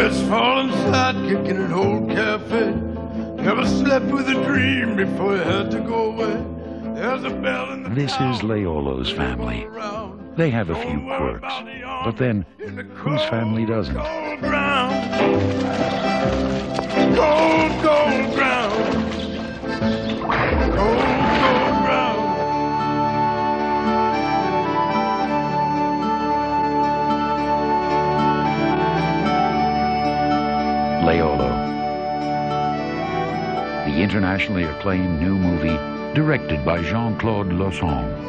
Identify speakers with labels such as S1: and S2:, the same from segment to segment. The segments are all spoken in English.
S1: crestfallen sidekick in an old cafe. Never slept with a dream before he had to go away. There's a bell in the
S2: This is Laiolo's family. They have a few quirks, but then whose family doesn't?
S1: Cold ground. Cold, cold ground. Cold, cold ground.
S2: Laiolo. The internationally acclaimed new movie directed by Jean-Claude Lauzon.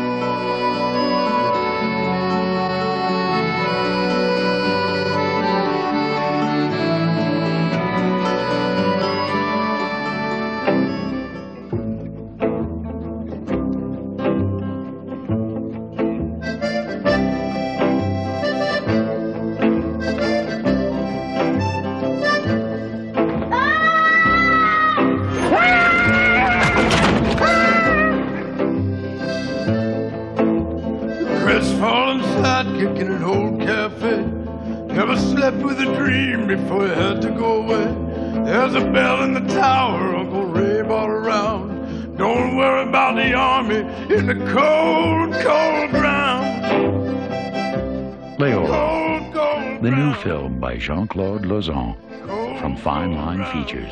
S1: Crestfallen sidekick in an old cafe. Never slept with a dream before he had to go away. There's a bell in the tower, Uncle Ray brought around. Don't worry about the army in the cold, cold ground.
S2: Laiolo,
S1: Cold, cold
S2: the new
S1: ground.
S2: film by Jean-Claude Lauzon from Fine Line Features.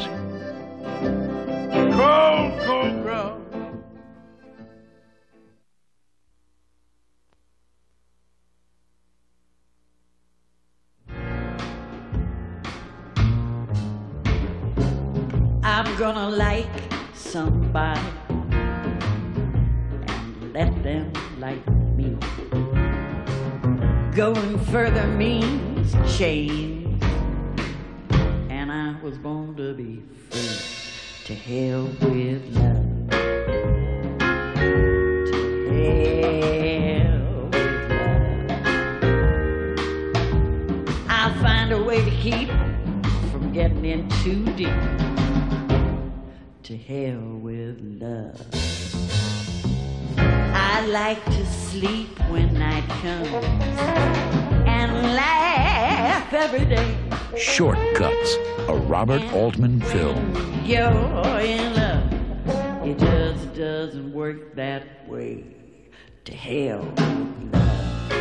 S1: Cold, cold ground.
S3: I'm gonna like somebody and let them like me. Going further means change, and I was born to be free. To hell with love. To hell with love. I'll find a way to keep from getting in too deep. To hell with love. I like to sleep when night comes and laugh every day.
S2: Shortcuts, a Robert Altman film.
S3: You're in love. It just doesn't work that way. To hell with love.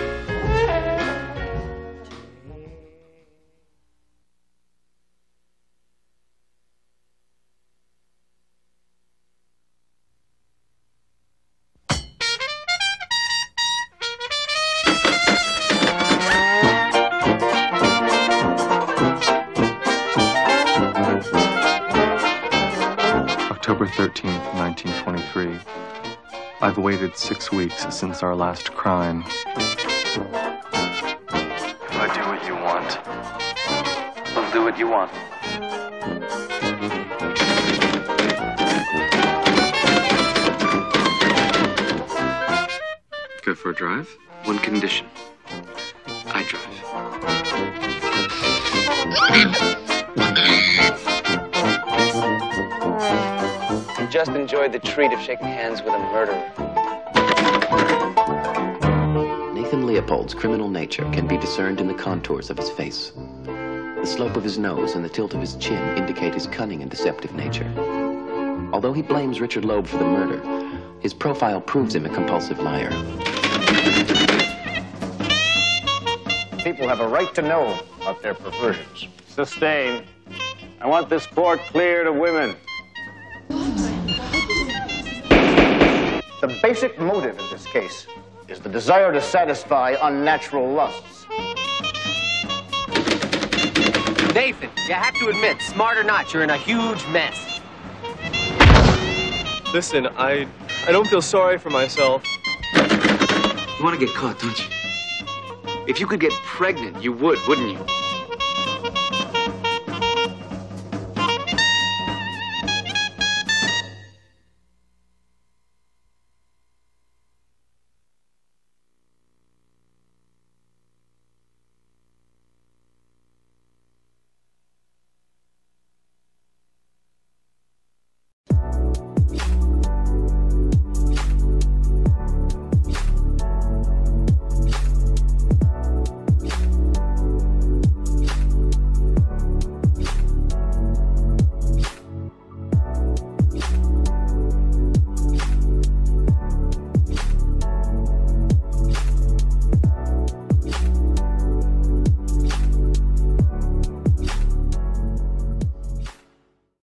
S4: October 13th, 1923. I've waited 6 weeks since our last crime. If I do what you want, I'll do what you want. Go for a drive? One condition. I drive.
S5: Just enjoyed the treat of shaking hands with a murderer.
S6: Nathan Leopold's criminal nature can be discerned in the contours of his face. The slope of his nose and the tilt of his chin indicate his cunning and deceptive nature. Although he blames Richard Loeb for the murder, his profile proves him a compulsive liar.
S7: People have a right to know about their perversions. Sustained. I want this court cleared of women. The basic motive in this case is the desire to satisfy unnatural lusts.
S5: Nathan, you have to admit, smart or not, you're in a huge mess.
S4: Listen, I don't feel sorry for myself.
S5: You want to get caught, don't you? If you could get pregnant, you would, wouldn't you?